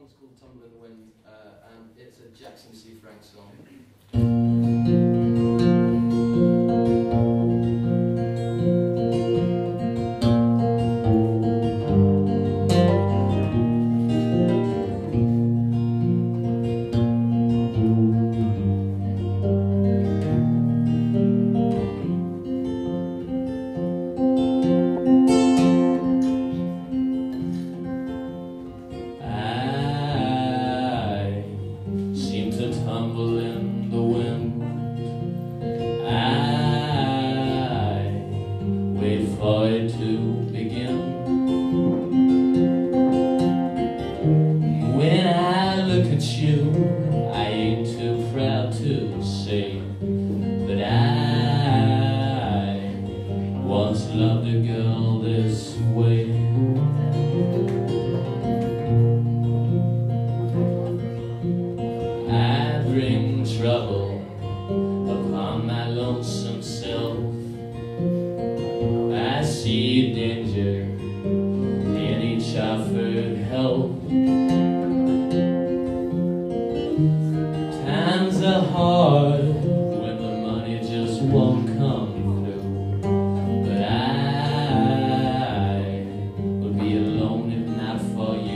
one's called Tumble in the Wind, and it's a Jackson C. Frank song. Tumble in the wind. I wait for it to begin. When I look at you, I ain't too proud to say that I once loved a girl this way. I bring trouble upon my lonesome self. I see danger in each offered help. Times are hard when the money just won't come through, but I would be alone if not for you.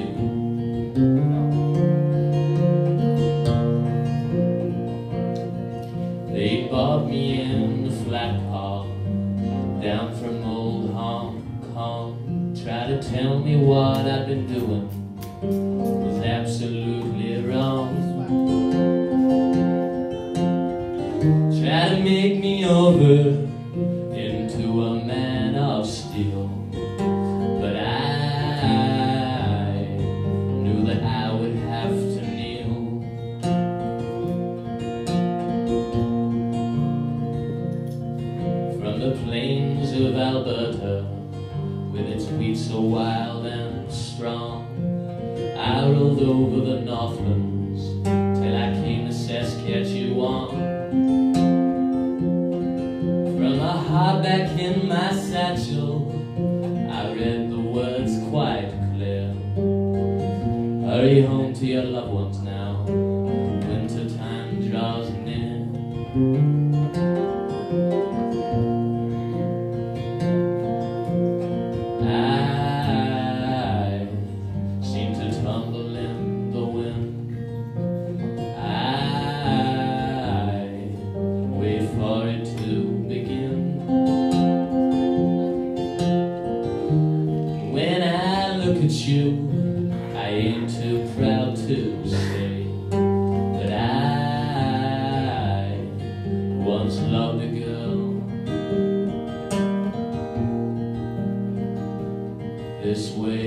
They bought me in the flat park down from old Hong Kong. Tried to tell me what I'd been doing was absolutely wrong. Tried to make me over into a man of steel, but I knew that I would have to kneel. From the plains of Alberta, with its wheat so wild and strong, I rolled over the Northlands till I came to Saskatchewan. From a hardback in my satchel, I read the words quite clear. Hurry home to your loved ones now, winter time draws near. I seem to tumble in the wind. I wait for it to begin. When I look at you, I ain't too proud to say that I once loved a girl this way.